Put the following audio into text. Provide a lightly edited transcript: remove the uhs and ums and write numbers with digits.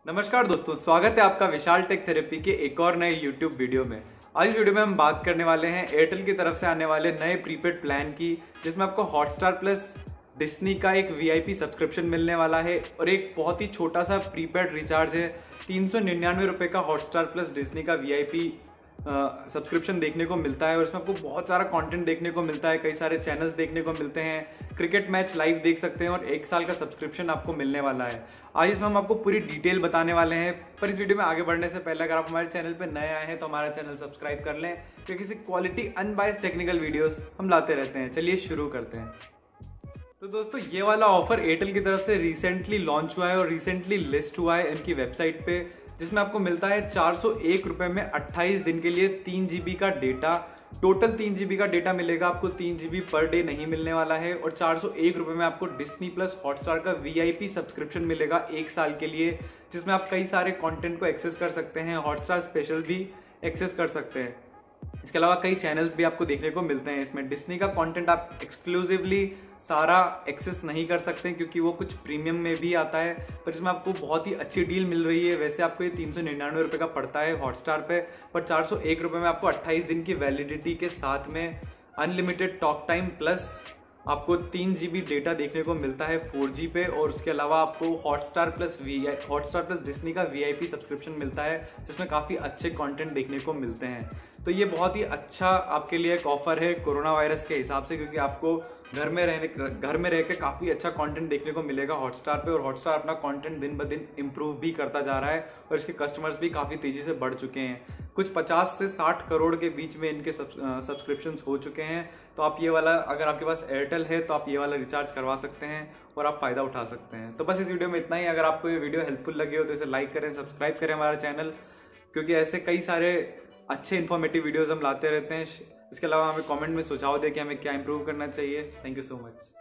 नमस्कार दोस्तों, स्वागत है आपका विशाल टेक थेरेपी के एक और नए YouTube वीडियो में। आज इस वीडियो में हम बात करने वाले हैं एयरटेल की तरफ से आने वाले नए प्रीपेड प्लान की, जिसमें आपको हॉटस्टार प्लस डिस्नी का एक VIP सब्सक्रिप्शन मिलने वाला है और एक बहुत ही छोटा सा प्रीपेड रिचार्ज है। 399 रुपये का हॉटस्टार प्लस डिस्नी का VIP सब्सक्रिप्शन देखने को मिलता है और इसमें आपको बहुत सारा कंटेंट देखने को मिलता है, कई सारे चैनल्स देखने को मिलते हैं, क्रिकेट मैच लाइव देख सकते हैं और 1 साल का सब्सक्रिप्शन आपको मिलने वाला है। आज इसमें हम आपको पूरी डिटेल बताने वाले हैं, पर इस वीडियो में आगे बढ़ने से पहले अगर आप हमारे चैनल पर नए आए हैं तो हमारा चैनल सब्सक्राइब कर लें, क्योंकि किसी क्वालिटी अनबायस्ड टेक्निकल वीडियोस हम लाते रहते हैं। चलिए शुरू करते हैं। तो दोस्तों, ये वाला ऑफर एयरटेल की तरफ से रिसेंटली लॉन्च हुआ है और रिसेंटली लिस्ट हुआ है इनकी वेबसाइट पे, जिसमें आपको मिलता है 401 रुपये में 28 दिन के लिए 3 GB का डेटा। टोटल 3 GB का डेटा मिलेगा आपको, 3 GB पर डे नहीं मिलने वाला है। और 401 रुपये में आपको डिस्नी प्लस हॉटस्टार का VIP सब्सक्रिप्शन मिलेगा 1 साल के लिए, जिसमें आप कई सारे कंटेंट को एक्सेस कर सकते हैं, हॉटस्टार स्पेशल भी एक्सेस कर सकते हैं। इसके अलावा कई चैनल्स भी आपको देखने को मिलते हैं। इसमें डिस्नी का कंटेंट आप एक्सक्लूसिवली सारा एक्सेस नहीं कर सकते क्योंकि वो कुछ प्रीमियम में भी आता है, पर इसमें आपको बहुत ही अच्छी डील मिल रही है। वैसे आपको ये 399 रुपये का पड़ता है हॉटस्टार पे, पर 401 रुपये में आपको 28 दिन की वैलिडिटी के साथ में अनलिमिटेड टॉक टाइम प्लस आपको 3 GB डेटा देखने को मिलता है 4G पे, और उसके अलावा आपको हॉटस्टार प्लस डिस्नी का VIP सब्सक्रिप्शन मिलता है, जिसमें काफ़ी अच्छे कंटेंट देखने को मिलते हैं। तो ये बहुत ही अच्छा आपके लिए एक ऑफर है कोरोना वायरस के हिसाब से, क्योंकि आपको घर में रह के काफ़ी अच्छा कंटेंट देखने को मिलेगा हॉटस्टार पे, और हॉटस्टार अपना कंटेंट दिन ब दिन इम्प्रूव भी करता जा रहा है और इसके कस्टमर्स भी काफ़ी तेज़ी से बढ़ चुके हैं। कुछ 50 से 60 करोड़ के बीच में इनके सब्सक्रिप्शन हो चुके हैं। तो आप ये वाला, अगर आपके पास एयरटेल है तो आप ये वाला रिचार्ज करवा सकते हैं और आप फ़ायदा उठा सकते हैं। तो बस इस वीडियो में इतना ही। अगर आपको ये वीडियो हेल्पफुल लगी हो तो इसे लाइक करें, सब्सक्राइब करें हमारा चैनल, क्योंकि ऐसे कई सारे अच्छे इन्फॉर्मेटिव वीडियोस हम लाते रहते हैं। इसके अलावा हमें कमेंट में सुझाव दें कि हमें क्या इंप्रूव करना चाहिए। Thank you so much.